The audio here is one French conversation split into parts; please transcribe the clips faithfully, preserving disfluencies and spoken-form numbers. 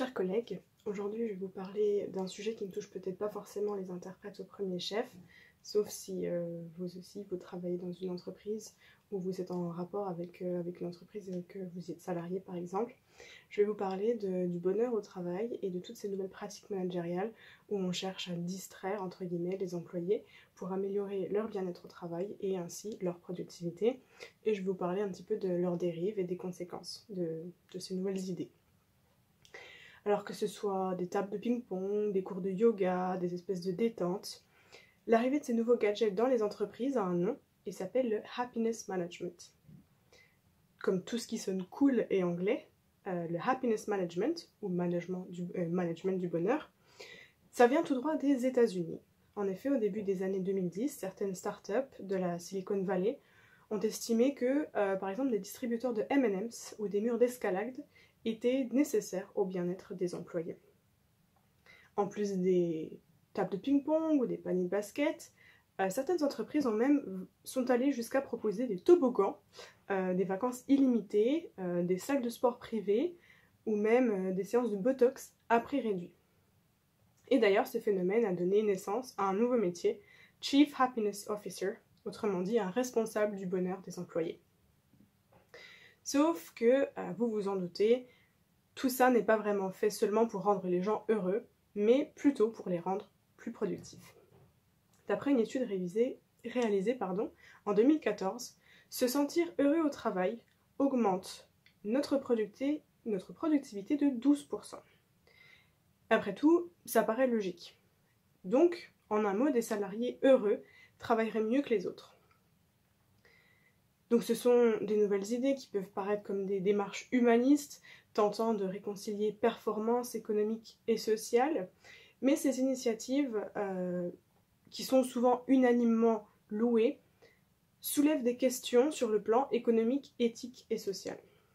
Chers collègues, aujourd'hui je vais vous parler d'un sujet qui ne touche peut-être pas forcément les interprètes au premier chef, sauf si euh, vous aussi vous travaillez dans une entreprise ou vous êtes en rapport avec, euh, avec l'entreprise et que vous êtes salarié par exemple. Je vais vous parler de, du bonheur au travail et de toutes ces nouvelles pratiques managériales où on cherche à distraire entre guillemets les employés pour améliorer leur bien-être au travail et ainsi leur productivité. Et je vais vous parler un petit peu de leurs dérives et des conséquences de, de ces nouvelles idées. Alors que ce soit des tables de ping-pong, des cours de yoga, des espèces de détente, l'arrivée de ces nouveaux gadgets dans les entreprises a un nom et s'appelle le happiness management. Comme tout ce qui sonne cool et anglais, euh, le happiness management, ou management du, euh, management du bonheur, ça vient tout droit des États-Unis. En effet, au début des années deux mille dix, certaines startups de la Silicon Valley ont estimé que, euh, par exemple, des distributeurs de M and M's ou des murs d'escalade étaient nécessaires au bien-être des employés. En plus des tables de ping-pong ou des paniers de basket, euh, certaines entreprises ont même, sont allées jusqu'à proposer des toboggans, euh, des vacances illimitées, euh, des salles de sport privées ou même euh, des séances de botox à prix réduit. Et d'ailleurs, ce phénomène a donné naissance à un nouveau métier, Chief Happiness Officer, autrement dit un responsable du bonheur des employés. Sauf que, euh, vous vous en doutez, tout ça n'est pas vraiment fait seulement pour rendre les gens heureux, mais plutôt pour les rendre plus productifs. D'après une étude révisée, réalisée pardon, en deux mille quatorze, se sentir heureux au travail augmente notre, producti- notre productivité de douze pour cent. Après tout, ça paraît logique. Donc, en un mot, des salariés heureux travailleraient mieux que les autres. Donc ce sont des nouvelles idées qui peuvent paraître comme des démarches humanistes, tentant de réconcilier performance économique et sociale, mais ces initiatives, euh, qui sont souvent unanimement louées, soulèvent des questions sur le plan économique, éthique et social.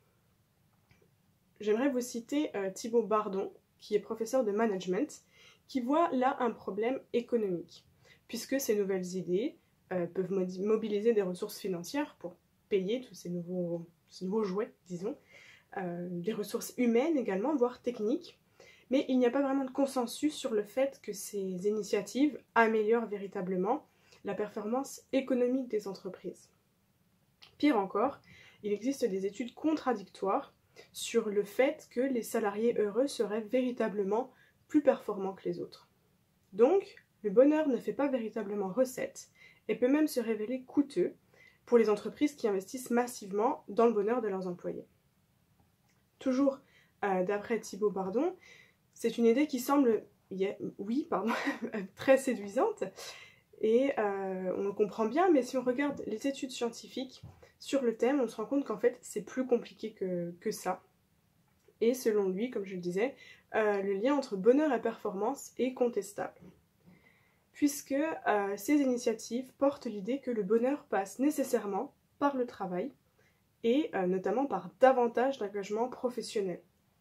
J'aimerais vous citer euh, Thibaut Bardon, qui est professeur de management, qui voit là un problème économique, puisque ces nouvelles idées euh, peuvent mobiliser des ressources financières pour payer tous ces nouveaux, ces nouveaux jouets, disons, euh, des ressources humaines également, voire techniques, mais il n'y a pas vraiment de consensus sur le fait que ces initiatives améliorent véritablement la performance économique des entreprises. Pire encore, il existe des études contradictoires sur le fait que les salariés heureux seraient véritablement plus performants que les autres. Donc, le bonheur ne fait pas véritablement recette et peut même se révéler coûteux pour les entreprises qui investissent massivement dans le bonheur de leurs employés. Toujours euh, d'après Thibaut Bardon, c'est une idée qui semble, yeah, oui, pardon, très séduisante, et euh, on le comprend bien, mais si on regarde les études scientifiques sur le thème, on se rend compte qu'en fait c'est plus compliqué que, que ça. Et selon lui, comme je le disais, euh, le lien entre bonheur et performance est contestable. Puisque euh, ces initiatives portent l'idée que le bonheur passe nécessairement par le travail et euh, notamment par davantage d'engagement professionnel.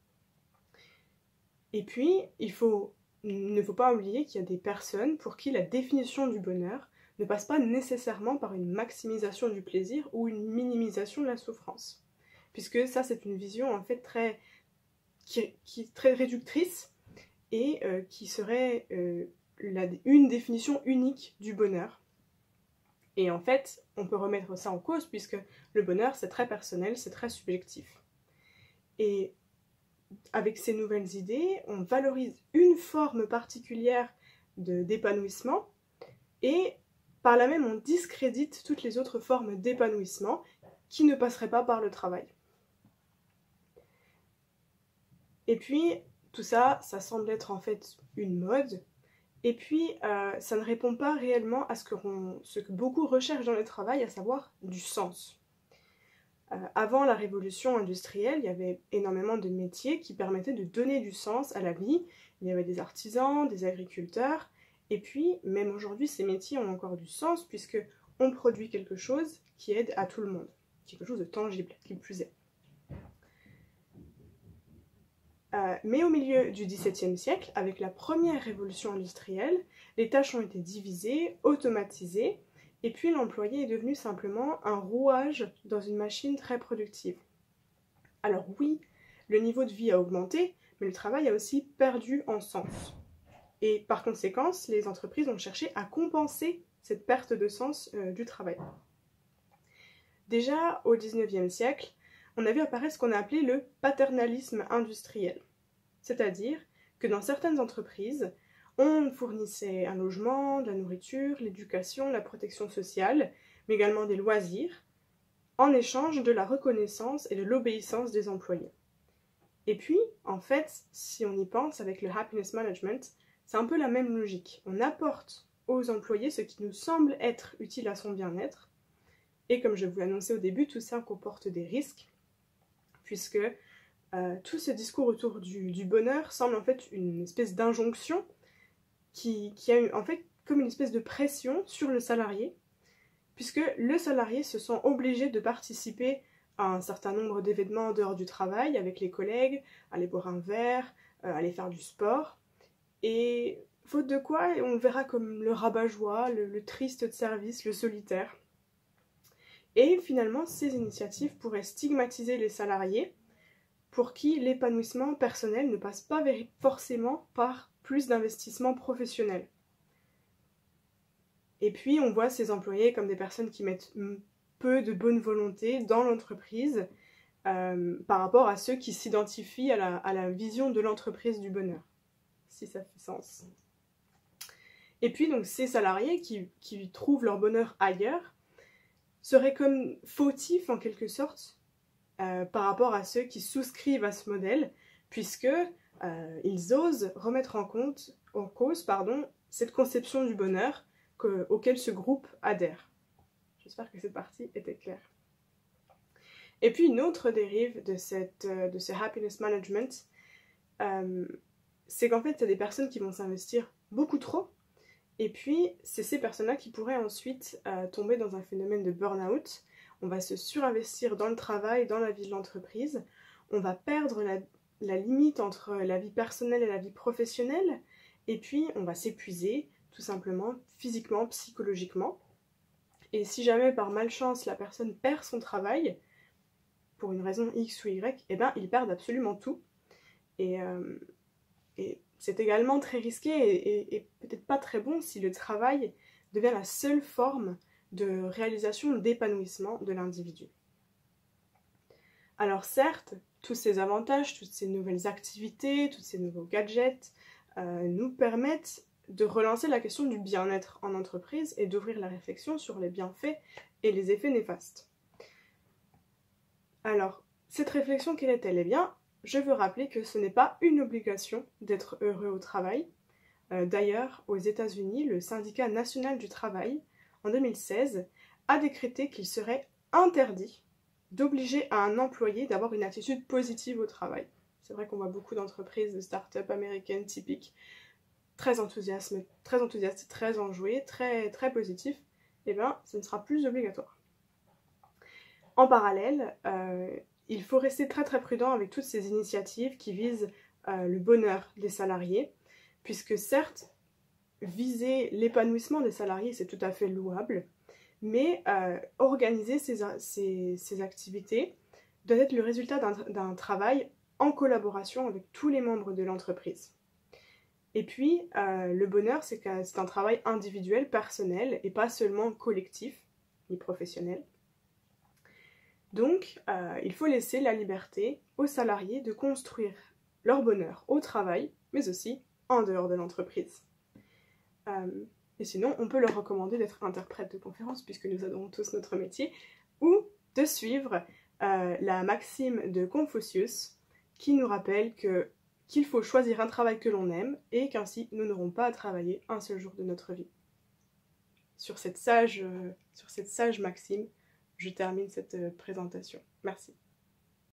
Et puis, il faut, ne faut pas oublier qu'il y a des personnes pour qui la définition du bonheur ne passe pas nécessairement par une maximisation du plaisir ou une minimisation de la souffrance. Puisque ça, c'est une vision en fait très, qui, qui est très réductrice et euh, qui serait euh, La, une définition unique du bonheur. Et en fait, on peut remettre ça en cause puisque le bonheur, c'est très personnel, c'est très subjectif. Et avec ces nouvelles idées, on valorise une forme particulière de, d'épanouissement et par là même, on discrédite toutes les autres formes d'épanouissement qui ne passeraient pas par le travail. Et puis, tout ça, ça semble être en fait une mode. Et puis, euh, ça ne répond pas réellement à ce que, on, ce que beaucoup recherchent dans le travail, à savoir du sens. Euh, avant la révolution industrielle, il y avait énormément de métiers qui permettaient de donner du sens à la vie. Il y avait des artisans, des agriculteurs, et puis, même aujourd'hui, ces métiers ont encore du sens puisqu'on produit quelque chose qui aide à tout le monde, quelque chose de tangible, qui plus est. Euh, mais au milieu du dix-septième siècle, avec la première révolution industrielle, les tâches ont été divisées, automatisées, et puis l'employé est devenu simplement un rouage dans une machine très productive. Alors oui, le niveau de vie a augmenté, mais le travail a aussi perdu en sens. Et par conséquent, les entreprises ont cherché à compenser cette perte de sens euh, du travail. Déjà au dix-neuvième siècle, on a vu apparaître ce qu'on a appelé le paternalisme industriel. C'est-à-dire que dans certaines entreprises, on fournissait un logement, de la nourriture, l'éducation, la protection sociale, mais également des loisirs, en échange de la reconnaissance et de l'obéissance des employés. Et puis, en fait, si on y pense avec le happiness management, c'est un peu la même logique. On apporte aux employés ce qui nous semble être utile à son bien-être, et comme je vous l'annonçais au début, tout ça comporte des risques, puisque euh, tout ce discours autour du, du bonheur semble en fait une espèce d'injonction qui, qui a eu, en fait comme une espèce de pression sur le salarié, puisque le salarié se sent obligé de participer à un certain nombre d'événements en dehors du travail, avec les collègues, aller boire un verre, euh, aller faire du sport, et faute de quoi, on le verra comme le rabat-joie, le, le triste de service, le solitaire. Et finalement, ces initiatives pourraient stigmatiser les salariés, pour qui l'épanouissement personnel ne passe pas forcément par plus d'investissement professionnel. Et puis, on voit ces employés comme des personnes qui mettent peu de bonne volonté dans l'entreprise euh, par rapport à ceux qui s'identifient à la, à la vision de l'entreprise du bonheur, si ça fait sens. Et puis, donc, ces salariés qui, qui trouvent leur bonheur ailleurs seraient comme fautifs, en quelque sorte, euh, par rapport à ceux qui souscrivent à ce modèle, puisque euh, ils osent remettre en, compte, en cause pardon, cette conception du bonheur que, auquel ce groupe adhère. J'espère que cette partie était claire. Et puis une autre dérive de, cette, de ce happiness management, euh, c'est qu'en fait, il y a des personnes qui vont s'investir beaucoup trop, et puis c'est ces personnes-là qui pourraient ensuite euh, tomber dans un phénomène de burn-out. On va se surinvestir dans le travail, dans la vie de l'entreprise, on va perdre la, la limite entre la vie personnelle et la vie professionnelle, et puis on va s'épuiser, tout simplement, physiquement, psychologiquement. Et si jamais par malchance la personne perd son travail, pour une raison X ou Y, eh ben ils perdent absolument tout. Et, euh, et c'est également très risqué et, et, et peut-être pas très bon si le travail devient la seule forme de réalisation, d'épanouissement de l'individu. Alors certes, tous ces avantages, toutes ces nouvelles activités, tous ces nouveaux gadgets euh, nous permettent de relancer la question du bien-être en entreprise et d'ouvrir la réflexion sur les bienfaits et les effets néfastes. Alors, cette réflexion, quelle est-elle ? Eh bien, je veux rappeler que ce n'est pas une obligation d'être heureux au travail. Euh, d'ailleurs, aux États-Unis, le syndicat national du travail, en deux mille seize, a décrété qu'il serait interdit d'obliger à un employé d'avoir une attitude positive au travail. C'est vrai qu'on voit beaucoup d'entreprises, de start-up américaines typiques, très enthousiastes, très enthousiastes, très enjouées, très, très positifs. Eh bien, ce ne sera plus obligatoire. En parallèle, euh, il faut rester très très prudent avec toutes ces initiatives qui visent euh, le bonheur des salariés, puisque certes, viser l'épanouissement des salariés, c'est tout à fait louable, mais euh, organiser ces, ces, ces activités doit être le résultat d'un, d'un travail en collaboration avec tous les membres de l'entreprise. Et puis, euh, le bonheur, c'est que c'est un travail individuel, personnel, et pas seulement collectif, ni professionnel. Donc, euh, il faut laisser la liberté aux salariés de construire leur bonheur au travail, mais aussi en dehors de l'entreprise. Euh, et sinon, on peut leur recommander d'être interprète de conférence, puisque nous adorons tous notre métier, ou de suivre euh, la maxime de Confucius, qui nous rappelle que, qu'il faut choisir un travail que l'on aime, et qu'ainsi nous n'aurons pas à travailler un seul jour de notre vie. Sur cette sage, euh, sur cette sage maxime, je termine cette euh, présentation. Merci.